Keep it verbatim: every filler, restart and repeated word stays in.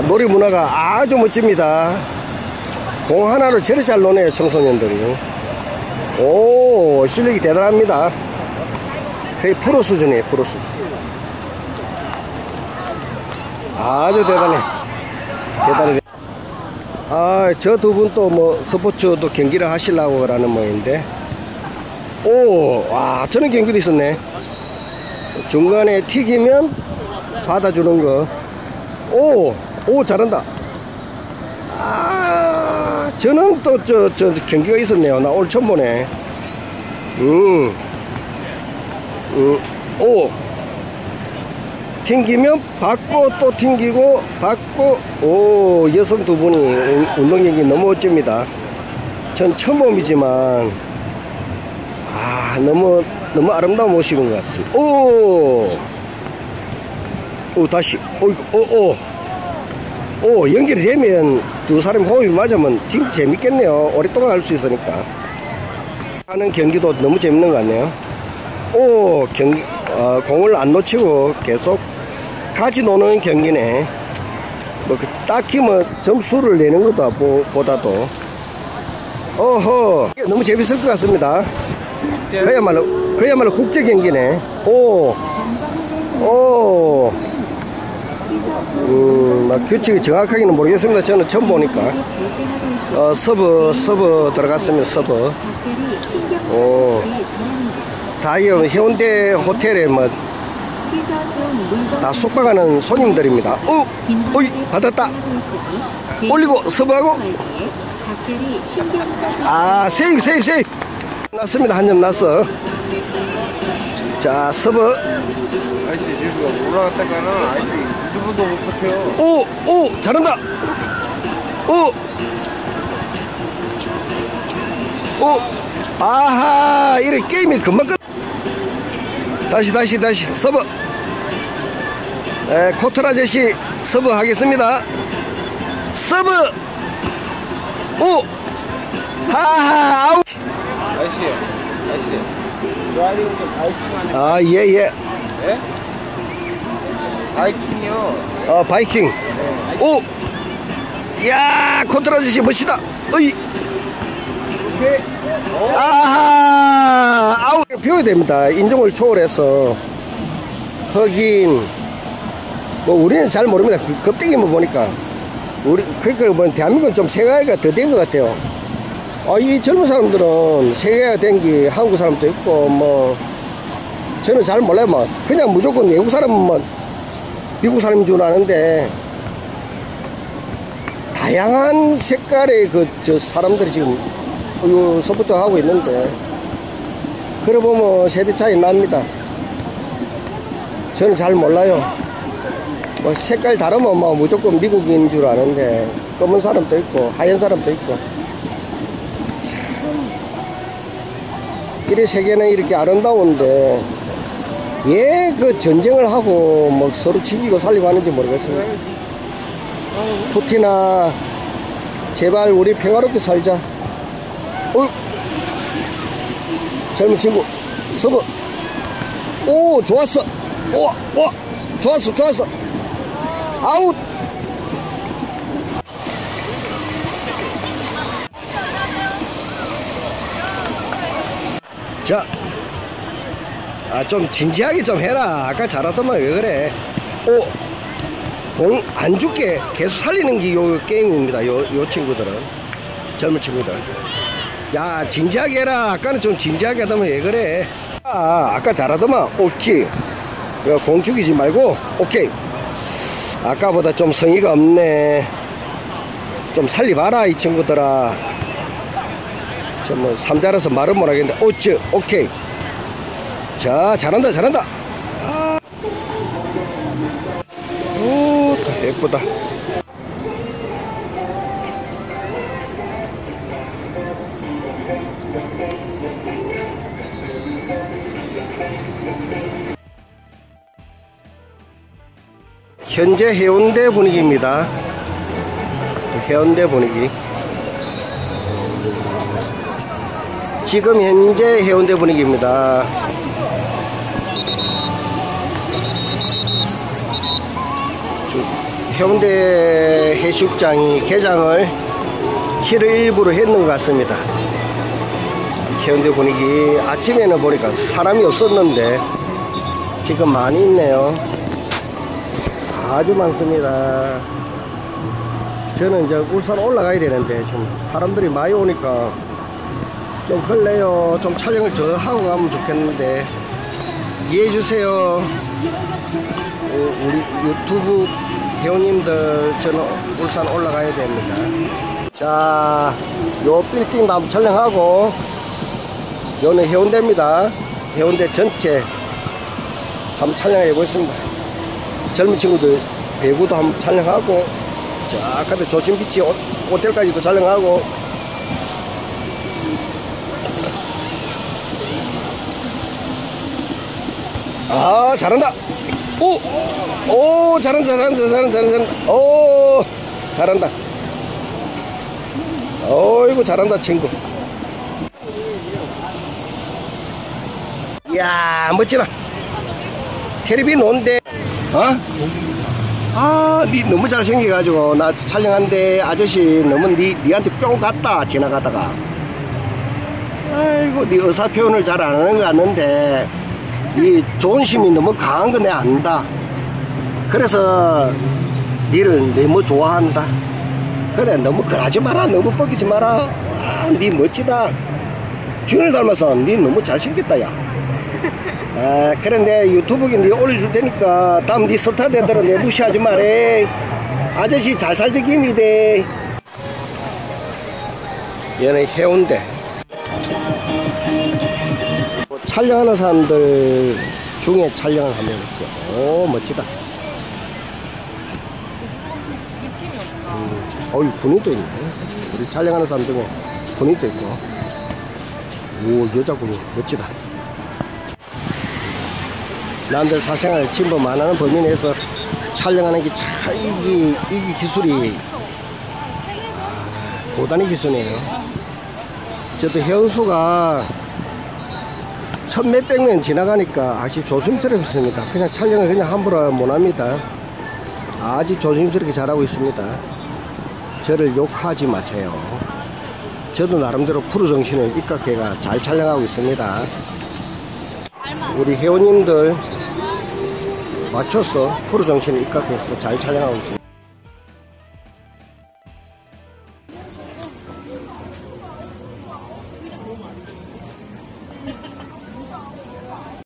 놀이 문화가 아주 멋집니다. 공 하나로 저리 잘 노네요, 청소년들이. 오, 실력이 대단합니다. 거의 프로 수준이에요, 프로 수준. 아주 대단해. 대단해. 아, 저 두 분 또 뭐 스포츠도 경기를 하시려고 라는 모양인데. 오, 와, 저런 경기도 있었네. 중간에 튀기면 받아주는 거. 오, 오, 잘한다. 아, 저는 또 저 저 경기가 있었네요. 나 오늘 처음 보네. 음, 음, 오, 튕기면 받고 또 튕기고 받고. 오, 여성 두 분이 운동 경기 너무 멋집니다. 전 처음 봄이지만 아, 너무 너무 아름다운 모습인 것 같습니다. 오, 오, 다시. 오, 오, 오, 오, 연결이 되면 두 사람 호흡이 맞으면 진짜 재밌겠네요. 오랫동안 할 수 있으니까. 하는 경기도 너무 재밌는 것 같네요. 오, 경기, 어, 공을 안 놓치고 계속 같이 노는 경기네. 뭐, 그, 딱히 뭐, 점수를 내는 것도 보다도. 어허, 너무 재밌을 것 같습니다. 그야말로, 그야말로 국제 경기네. 오, 오, 음, 막 규칙이 정확하게는 모르겠습니다. 저는 처음 보니까. 어, 서브, 서브 들어갔으면 서브. 오, 다이어 해운대 호텔에 뭐, 다 숙박하는 손님들입니다. 어, 어이, 받았다. 올리고 서브하고. 아, 세이브, 세이브, 세이브. 났습니다. 한 점 났어. 자, 서브. 아이씨, 지수가 올라갔다가는 아이씨 유튜브도 못 버텨요. 오, 오, 잘한다. 오, 오, 아하, 이래 게임이 금방 끝. 다시, 다시, 다시 서브. 에, 코트라 아저씨 서브 하겠습니다. 서브. 오, 하하, 아웃. 아이씨, 아이씨. 좋아하는 게 바이킹 하는. 아, 예, 예. 예? 바이킹이요. 어, 바이킹. 네. 오, 이야, 코트라 아저씨 멋있다. 어이. 오케이. 어? 아하, 아웃. 비워야 됩니다. 인종을 초월해서. 흑인. 뭐, 우리는 잘 모릅니다. 그, 겁대기만 보니까. 우리, 그러니까 뭐, 대한민국은 좀 세계화가 더 된 것 같아요. 아, 이 젊은 사람들은 세계화 된 게 한국 사람도 있고, 뭐, 저는 잘 몰라요. 뭐, 그냥 무조건 외국 사람은 뭐, 미국 사람인 줄 아는데, 다양한 색깔의 그, 저, 사람들이 지금, 요, 스포츠 하고 있는데, 그래 보면 세대 차이 납니다. 저는 잘 몰라요. 뭐, 색깔 다르면 뭐, 무조건 미국인 줄 아는데, 검은 사람도 있고, 하얀 사람도 있고. 참, 이래 세계는 이렇게 아름다운데, 왜 그 전쟁을 하고, 뭐, 서로 지키고 살리고 하는지 모르겠습니다. 푸틴아, 제발 우리 평화롭게 살자. 어, 젊은 친구, 서브. 오, 좋았어. 오, 오, 좋았어, 좋았어. 아웃. 자, 아, 좀 진지하게 좀 해라. 아까 잘하더만 왜 그래. 오, 공 안 죽게 계속 살리는 게 요 게임입니다. 요, 요 친구들은, 젊은 친구들. 야, 진지하게 해라. 아까는 좀 진지하게 하더만 왜 그래. 아, 아까 잘하더만. 오케이. 공 죽이지 말고. 오케이. 아까보다 좀 성의가 없네. 좀 살리봐라 이 친구들아. 저 뭐 삼자라서 말은 못하겠는데. 오치, 오케이. 자, 잘한다 잘한다. 아. 오, 예쁘다. 현재 해운대 분위기입니다. 해운대 분위기. 지금 현재 해운대 분위기입니다. 해운대 해수욕장이 개장을 칠월 일부로 했는 것 같습니다. 해운대 분위기 아침에는 보니까 사람이 없었는데 지금 많이 있네요. 아주 많습니다. 저는 이제 울산 올라가야 되는데 지금 사람들이 많이 오니까 좀 걸려요. 좀 촬영을 더 하고 가면 좋겠는데 이해해 주세요. 우리 유튜브 회원님들, 저는 울산 올라가야 됩니다. 자, 요 빌딩도 한번 촬영하고, 요는 해운대입니다. 해운대 전체 한번 촬영해 보겠습니다. 젊은 친구들 배구도 한번 촬영하고, 자, 아까도 조심비치 호텔까지도 촬영하고. 아, 잘한다. 오! 오, 잘한다, 잘한다, 잘한다, 잘한다. 오, 잘한다. 어이구, 잘한다, 친구. 이야, 멋지다. 테레비 논데, 어? 아, 니 너무 잘생겨가지고, 나 촬영한데, 아저씨, 너무 니, 니한테 뿅 갔다, 지나가다가. 아이고, 니 의사 표현을 잘 안 하는 거 같는데, 이 존심이 너무 강한 거 내가 안다. 그래서 니를 너무 좋아한다. 그래, 너무 그러지 마라. 너무 뻑이지 마라. 와, 니 멋지다. 준을 닮아서 니 너무 잘생겼다, 야. 아, 그래, 내 유튜브에 니 올려줄 테니까 다음 니 스타 되더라 내 무시하지 마래. 아저씨 잘 살지 김이 돼. 얘는 해운대. 촬영하는 사람들 중에 촬영을 하면 이렇게. 오, 멋지다. 음, 어이, 군인도 있네. 우리 촬영하는 사람 중에 군인도 있고. 오, 여자군이 멋지다. 남들 사생활 침범 안 하는 범위 내에서 촬영하는 게 참, 이게, 이게 기술이, 아, 고단위 기술이에요. 저도 해운수가 천 몇백 명 지나가니까 아주 조심스럽습니다. 그냥 촬영을 그냥 함부로 못합니다. 아주 조심스럽게 잘하고 있습니다. 저를 욕하지 마세요. 저도 나름대로 프로 정신을 입각해가 잘 촬영하고 있습니다. 우리 회원님들 맞춰서 프로 정신을 입각해서 잘 촬영하고 있습니다.